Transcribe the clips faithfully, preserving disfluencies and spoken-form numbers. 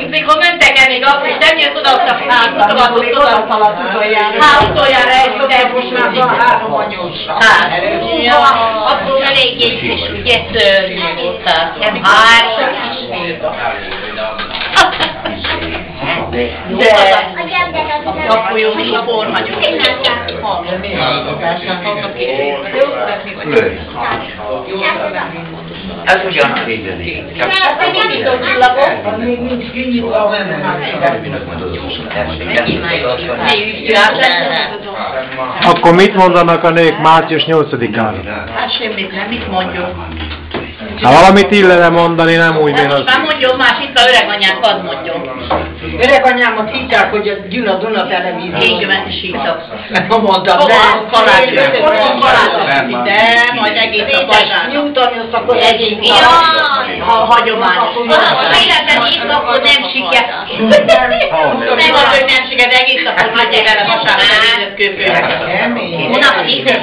mikor mentek el még akkor is, nem jött oda, ott a mutogatott oda. Hát utoljára egy most már van három anyósra. Hát, akkor eléggé is ugye szörnyű voltak. Három is. De a folyó is a formagyok. Ez ugyan védeni. Még nincs kinyitva, Akkor mit mondanak a nők március nyolcadikára? Hát semmit nem, mit mondjuk. Ha valamit illene mondani, nem úgy, mint az... Most már mondjon más, itt a öreg anyánk, hadd mondjon. Öreganyámat hívták, hogy a Gyula Duna televízió. Így ment is hívtak. Nem mondtam, nem, kalácsra. Otthon kalácsra. De, majd egész a vasárnap. Nyújtani azt akkor egyik. Jaj, ha hagyományos. Az életben itt napon nem siker. Nem az, hogy nem siker, de egész napon hagyják el a vasárnap a köpőnek. Hónap itt.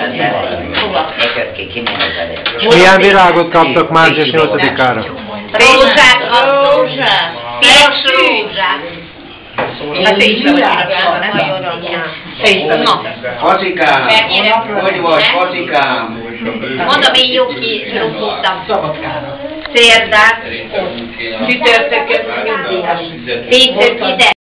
Milyen virágot kaptak március nyolcadikára? Rózsák, rózsák. Piros rózsák. Hát te is bevagyál, nem? Facikám, hogy vagy, facikám? Mondom, én jó ki, rúgottam. Szerdát, csütörtökön, péntek ide.